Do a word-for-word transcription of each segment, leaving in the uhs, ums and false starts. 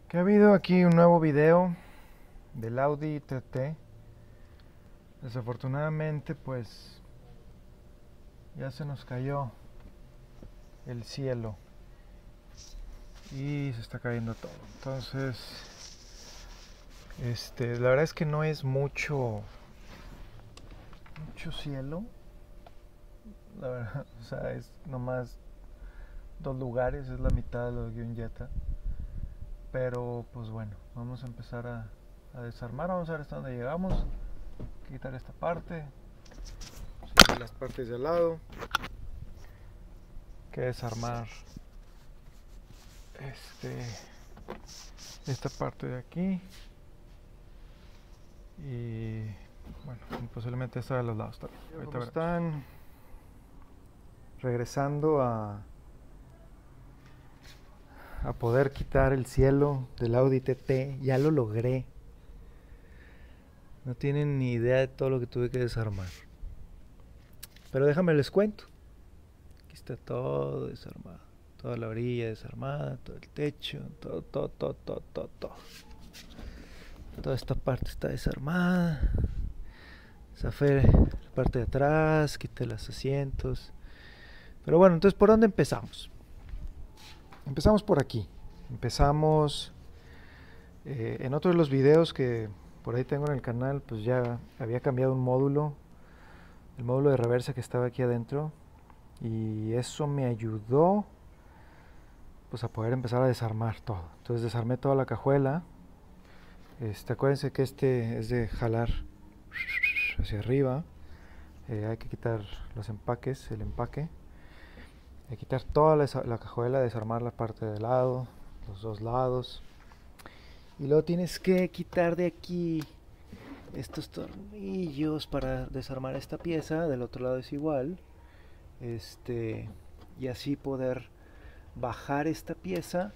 Que ha habido aquí un nuevo video del Audi T T. Desafortunadamente, pues ya se nos cayó el cielo y se está cayendo todo. Entonces, este, la verdad es que no es mucho, mucho cielo. La verdad, o sea, es nomás dos lugares, es la mitad de lo de un Jetta. Pero, pues bueno, vamos a empezar a, a desarmar. Vamos a ver hasta dónde llegamos. Quitar esta parte, sí, las partes de al lado, que desarmar este, esta parte de aquí y bueno, posiblemente esta de los lados también. Ahorita están regresando a, a poder quitar el cielo del Audi T T. Ya lo logré. No tienen ni idea de todo lo que tuve que desarmar. Pero déjame les cuento. Aquí está todo desarmado. Toda la orilla desarmada, todo el techo, todo, todo, todo, todo, todo, todo. Toda esta parte está desarmada. Zafé la parte de atrás, quité los asientos. Pero bueno, entonces, ¿por dónde empezamos? Empezamos por aquí. Empezamos eh, en otro de los videos que por ahí tengo en el canal, pues ya había cambiado un módulo, el módulo de reversa que estaba aquí adentro, y eso me ayudó pues a poder empezar a desarmar todo. Entonces desarmé toda la cajuela. Este, acuérdense que este es de jalar hacia arriba. Eh, hay que quitar los empaques, el empaque. Hay que quitar toda la, la cajuela, desarmar la parte de lado, los dos lados. Y luego tienes que quitar de aquí estos tornillos para desarmar esta pieza. Del otro lado es igual. Este, y así poder bajar esta pieza.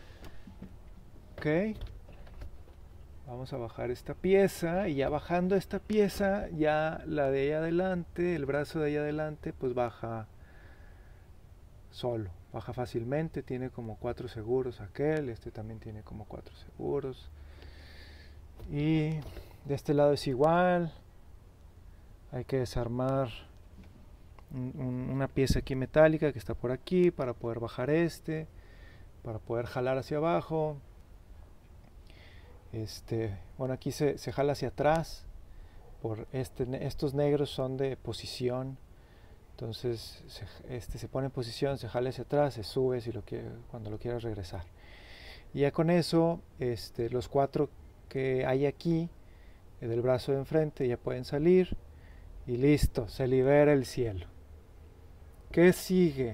Ok. Vamos a bajar esta pieza y ya bajando esta pieza, ya la de ahí adelante, el brazo de ahí adelante, pues baja solo, baja fácilmente, tiene como cuatro seguros aquel, este también tiene como cuatro seguros. Y de este lado es igual, hay que desarmar un, un, una pieza aquí metálica que está por aquí para poder bajar este, para poder jalar hacia abajo. Este, bueno, aquí se, se jala hacia atrás. Por este, estos negros son de posición. Entonces se, este, se pone en posición, se jala hacia atrás, se sube si lo quiere, cuando lo quieras regresar. Y ya con eso, este, los cuatro que hay aquí, eh, del brazo de enfrente, ya pueden salir. Y listo, se libera el cielo. ¿Qué sigue?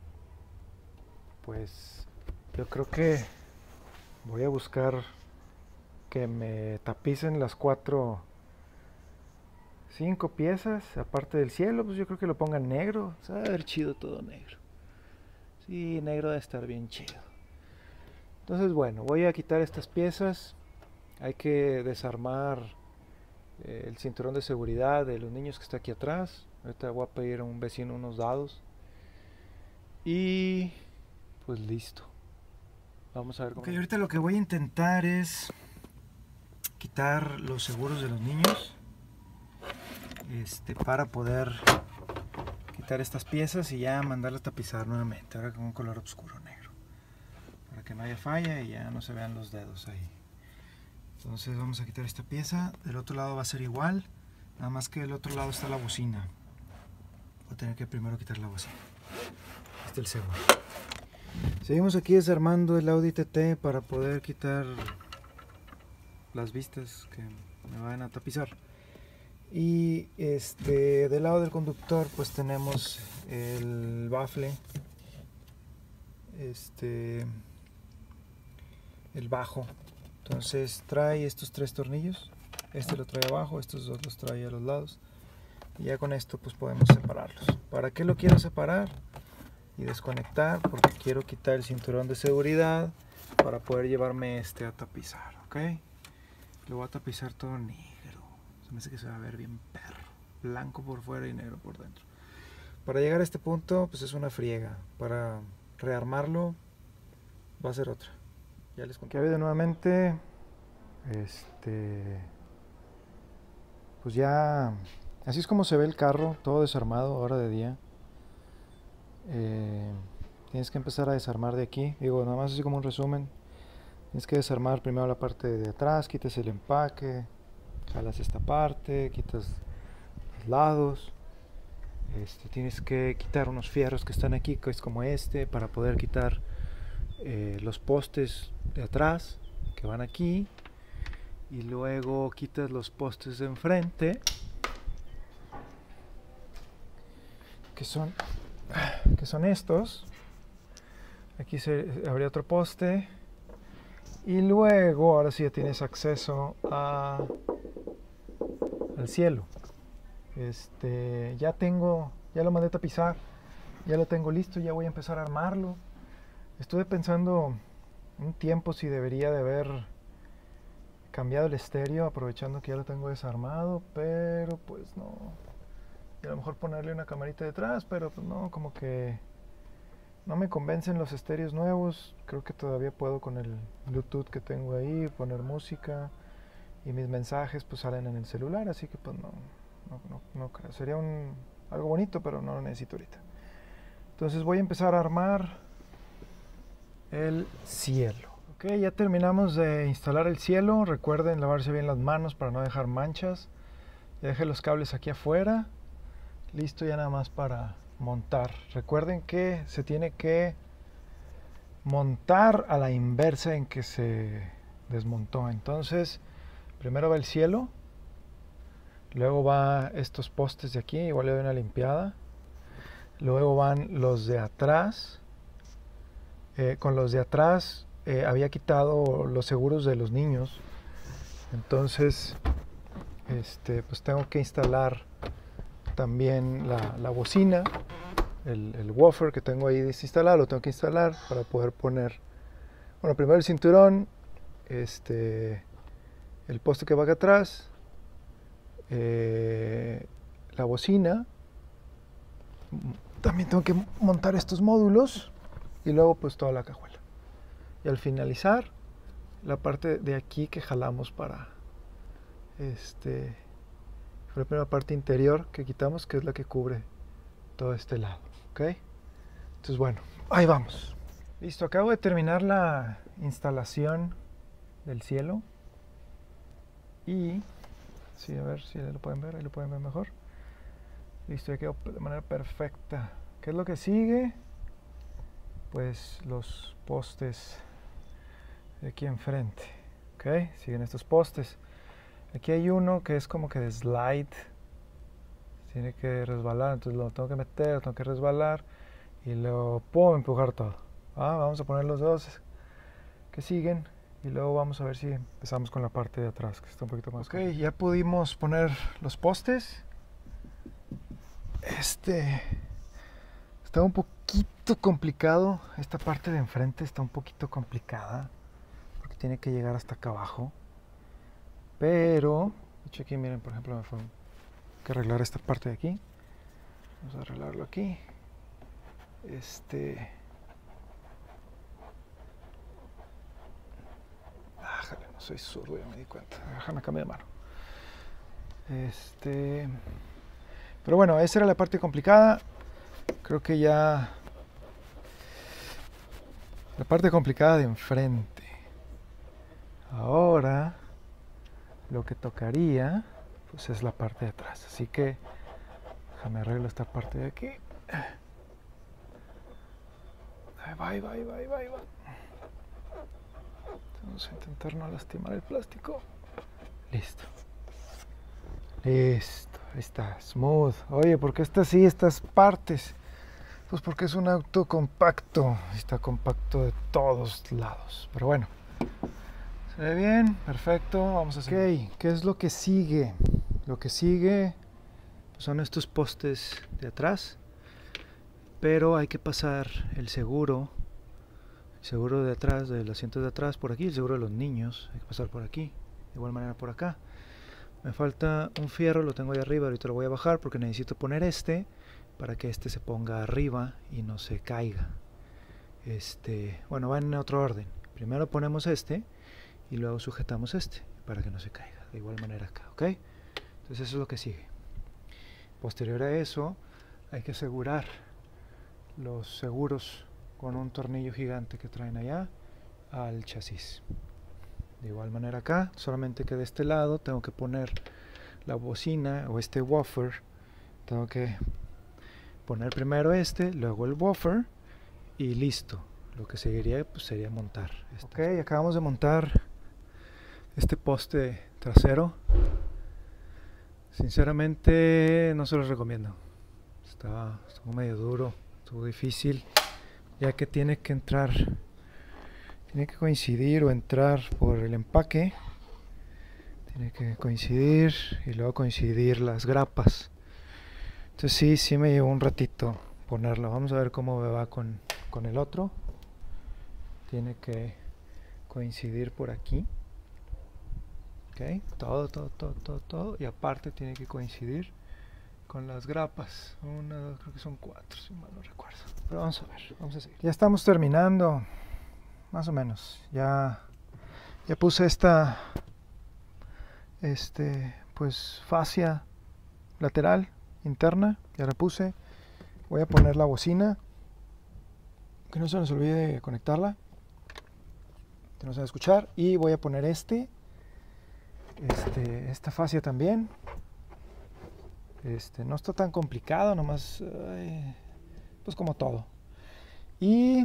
Pues yo creo que voy a buscar que me tapicen las cuatro, cinco piezas, aparte del cielo, pues yo creo que lo pongan negro. Se va a ver chido todo negro. Sí, negro debe estar bien chido. Entonces, bueno, voy a quitar estas piezas. Hay que desarmar eh, el cinturón de seguridad de los niños que está aquí atrás. Ahorita voy a pedir a un vecino unos dados. Y pues listo. Vamos a ver cómo. Ok, ahorita lo que voy a intentar es quitar los seguros de los niños. Este, para poder quitar estas piezas y ya mandarlas a tapizar nuevamente, ahora con un color oscuro negro, para que no haya falla y ya no se vean los dedos ahí. Entonces vamos a quitar esta pieza. Del otro lado va a ser igual, nada más que del otro lado está la bocina. Voy a tener que primero quitar la bocina. Este es el segundo. Seguimos aquí desarmando el Audi T T para poder quitar las vistas que me van a tapizar. Y este, del lado del conductor pues tenemos el bafle, este, el bajo. Entonces trae estos tres tornillos, este lo trae abajo, estos dos los trae a los lados. Y ya con esto pues podemos separarlos. ¿Para qué lo quiero separar y desconectar? Porque quiero quitar el cinturón de seguridad para poder llevarme este a tapizar, ¿ok? Lo voy a tapizar todo negro. Se me hace que se va a ver bien perro. Blanco por fuera y negro por dentro. Para llegar a este punto, pues es una friega. Para rearmarlo, va a ser otra. ya les conté. ¿Qué ha habido nuevamente? Este, pues ya, así es como se ve el carro, todo desarmado, ahora de día. Eh, tienes que empezar a desarmar de aquí, digo, nada más así como un resumen. Tienes que desarmar primero la parte de atrás, quitas el empaque, jalas esta parte, quitas los lados. Este, tienes que quitar unos fierros que están aquí, que es como este, para poder quitar eh, los postes de atrás que van aquí, y luego quitas los postes de enfrente, que son que son estos. Aquí se habría otro poste, y luego ahora sí ya tienes acceso a, al cielo. Este, ya tengo, ya lo mandé a tapizar, ya lo tengo listo, ya voy a empezar a armarlo. Estuve pensando un tiempo si debería de haber cambiado el estéreo, aprovechando que ya lo tengo desarmado, pero pues no. Y a lo mejor ponerle una camarita detrás, pero pues no, como que no me convencen los estéreos nuevos. Creo que todavía puedo con el Bluetooth que tengo ahí poner música, y mis mensajes pues salen en el celular, así que pues no. No, no, no creo. Sería un, algo bonito, pero no lo necesito ahorita. Entonces voy a empezar a armar el cielo. Ok, ya terminamos de instalar el cielo. Recuerden lavarse bien las manos para no dejar manchas. Ya dejé los cables aquí afuera. Listo ya nada más para montar. Recuerden que se tiene que montar a la inversa en que se desmontó. Entonces, primero va el cielo. Luego va estos postes de aquí, igual le doy una limpiada. Luego van los de atrás. Eh, con los de atrás eh, había quitado los seguros de los niños. Entonces, este, pues tengo que instalar también la, la bocina. El, el woofer que tengo ahí desinstalado, lo tengo que instalar para poder poner, bueno, primero el cinturón, este, el poste que va acá atrás, Eh, la bocina. También tengo que montar estos módulos, y luego pues toda la cajuela, y al finalizar la parte de aquí que jalamos para este, fue la primera parte interior que quitamos, que es la que cubre todo este lado. Ok, entonces bueno, ahí vamos. Listo, acabo de terminar la instalación del cielo, y sí, a ver si lo pueden ver, ahí lo pueden ver mejor. Listo, ya quedó de manera perfecta. ¿Qué es lo que sigue? Pues los postes de aquí enfrente. Ok, siguen estos postes. Aquí hay uno que es como que de slide. Tiene que resbalar, entonces lo tengo que meter, lo tengo que resbalar, y lo puedo empujar todo. Ah, vamos a poner los dos que siguen. Y luego vamos a ver si empezamos con la parte de atrás, que está un poquito más. Ok, complicado. Ya pudimos poner los postes. Este está un poquito complicado. Esta parte de enfrente está un poquito complicada, porque tiene que llegar hasta acá abajo. Pero, de hecho aquí miren, por ejemplo, me fue que arreglar esta parte de aquí. Vamos a arreglarlo aquí. Este... No soy zurdo, ya me di cuenta. Déjame cambiar de mano. Este, pero bueno, esa era la parte complicada. Creo que ya la parte complicada de enfrente. Ahora lo que tocaría pues es la parte de atrás. Así que déjame arreglo esta parte de aquí. Ahí va, ahí va, ahí va, ahí va, ahí va. Vamos a intentar no lastimar el plástico. Listo. Listo. Ahí está. Smooth. Oye, ¿por qué está así estas partes? Pues porque es un auto compacto. Está compacto de todos lados. Pero bueno. Se ve bien. Perfecto. Vamos a seguir. Ok. ¿Qué es lo que sigue? Lo que sigue pues son estos postes de atrás. Pero hay que pasar el seguro. El seguro de atrás, del asiento de atrás por aquí, el seguro de los niños, hay que pasar por aquí, de igual manera por acá. Me falta un fierro, lo tengo ahí arriba, ahorita lo voy a bajar porque necesito poner este para que este se ponga arriba y no se caiga. Este, bueno, va en otro orden. Primero ponemos este y luego sujetamos este para que no se caiga. De igual manera acá, ¿ok? Entonces eso es lo que sigue. Posterior a eso hay que asegurar los seguros con un tornillo gigante que traen allá al chasis. De igual manera acá, solamente que de este lado tengo que poner la bocina o este woofer. Tengo que poner primero este, luego el woofer y listo. Lo que seguiría pues, sería montar. Ok, acabamos de montar este poste trasero. Sinceramente no se los recomiendo. Estaba, estuvo medio duro, estuvo difícil, ya que tiene que entrar, tiene que coincidir o entrar por el empaque. Tiene que coincidir y luego coincidir las grapas. Entonces sí, sí me llevó un ratito ponerlo. Vamos a ver cómo me va con, con el otro. Tiene que coincidir por aquí. Ok, todo, todo, todo, todo, todo. Y aparte tiene que coincidir con las grapas. Una, dos, creo que son cuatro, si mal no recuerdo. Pero vamos a ver, vamos a seguir. Ya estamos terminando, más o menos. Ya, ya puse esta, este, pues fascia lateral interna. Ya la puse. Voy a poner la bocina. Que no se nos olvide conectarla. Que no se va a escuchar. Y voy a poner este. Este, esta fascia también. Este, no está tan complicado, nomás eh, pues como todo. Y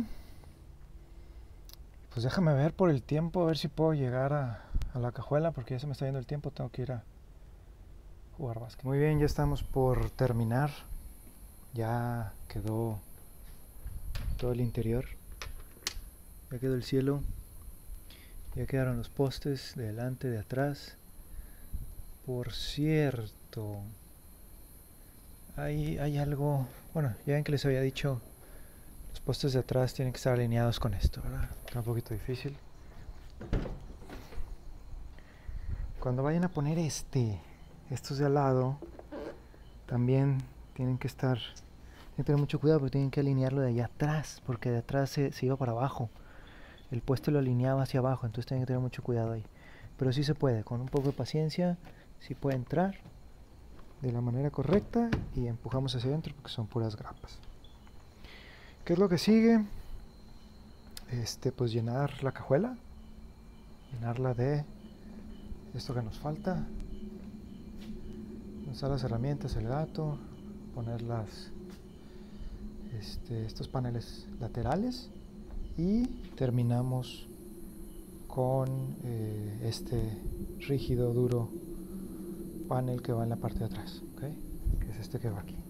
pues déjame ver por el tiempo, a ver si puedo llegar a, a la cajuela, porque ya se me está yendo el tiempo, tengo que ir a jugar básquet. Muy bien, ya estamos por terminar. Ya quedó todo el interior. Ya quedó el cielo. Ya quedaron los postes de delante, de atrás. Por cierto, hay, hay algo, bueno, ya ven que les había dicho, los postes de atrás tienen que estar alineados con esto, ¿verdad? Está un poquito difícil. Cuando vayan a poner este, estos de al lado, también tienen que estar, tienen que tener mucho cuidado porque tienen que alinearlo de allá atrás, porque de atrás se, se iba para abajo. El puesto lo alineaba hacia abajo, entonces tienen que tener mucho cuidado ahí. Pero sí se puede, con un poco de paciencia, sí puede entrar de la manera correcta y empujamos hacia adentro porque son puras grapas. ¿Qué es lo que sigue? Este, pues llenar la cajuela, llenarla de esto que nos falta, usar las herramientas, el gato, poner las, este, estos paneles laterales y terminamos con eh, este rígido, duro panel que va en la parte de atrás, ¿okay? Que es este que va aquí.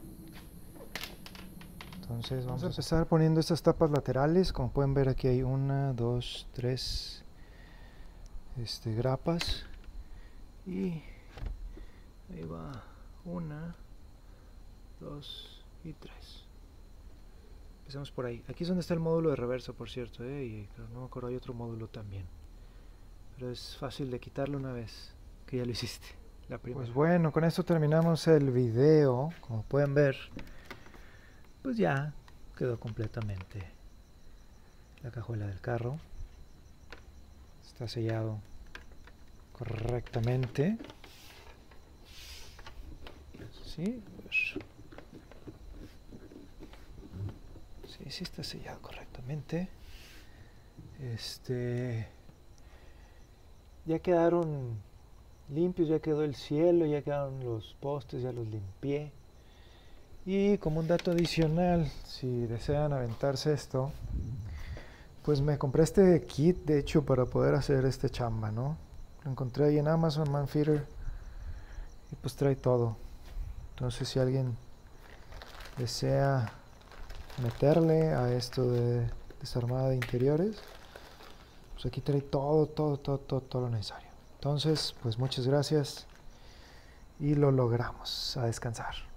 Entonces vamos a empezar poniendo estas tapas laterales. Como pueden ver, aquí hay una, dos, tres este, grapas y ahí va una, dos y tres. Empezamos por ahí. Aquí es donde está el módulo de reverso, por cierto, ¿eh? Y no me acuerdo, hay otro módulo también, pero es fácil de quitarlo una vez que ya lo hiciste. La primera. Pues bueno, con esto terminamos el video. Como pueden ver, pues ya quedó completamente la cajuela del carro. Está sellado correctamente. Sí, sí, sí está sellado correctamente. Este, ya quedaron limpios, ya quedó el cielo, ya quedaron los postes, ya los limpié. Y como un dato adicional, si desean aventarse esto, pues me compré este kit, de hecho, para poder hacer este chamba, ¿no? Lo encontré ahí en Amazon, Manfeeder, y pues trae todo. Entonces, si alguien desea meterle a esto de desarmada de interiores, pues aquí trae todo, todo, todo, todo, todo lo necesario. Entonces, pues muchas gracias y lo logramos. A descansar.